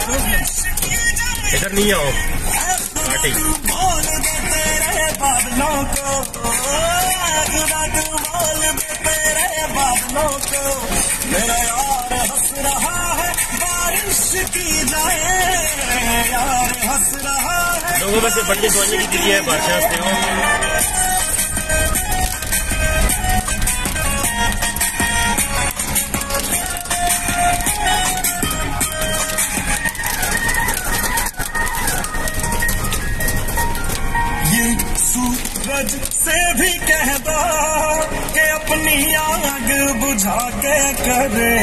इधर नहीं आओ पार्टी। बोल देते रहे बादलों को, खुदा तू बोल देते रहे बादलों को, मेरा यार हंस रहा है बारिश की जाए, यार हंस रहा है। लोगों में से बड़ी सोने की है बादशाह से हो। सूरज से भी कह दो कि अपनी आग बुझा के करे,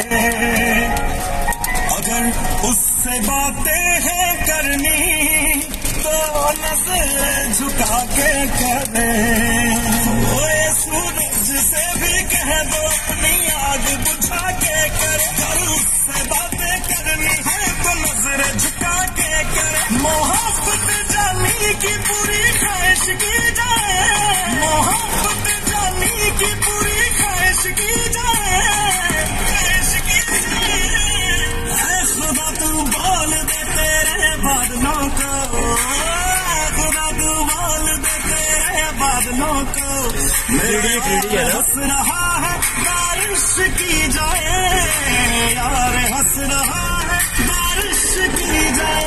अगर उससे बातें हैं करनी तो नजर झुका के करे। ओए सूरज से भी कह दो अपनी आग बुझा के करे, अगर उससे बातें करनी है तो नजर झुका के करे। मोहब्बत जानी की पूरी ख्वाहिश की जाए, मोहब्बत जानी की पूरी ख्वाहिश की जाए, ख्वाहिश की जाए। खुदा तू बोल दे तेरे बादलों को, खुदा तू बोल दे तेरे बादलों को, मेरे हंस रहा है बारिश की जाए, यार हंस रहा है बारिश की जाए।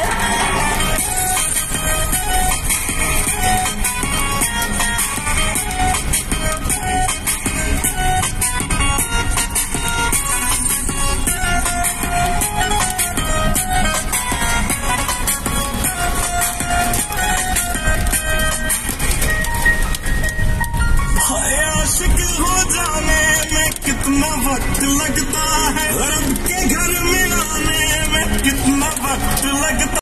आशिक हो जाने में कितना वक्त लगता है, रब के घर में आने में कितना वक्त लगता है।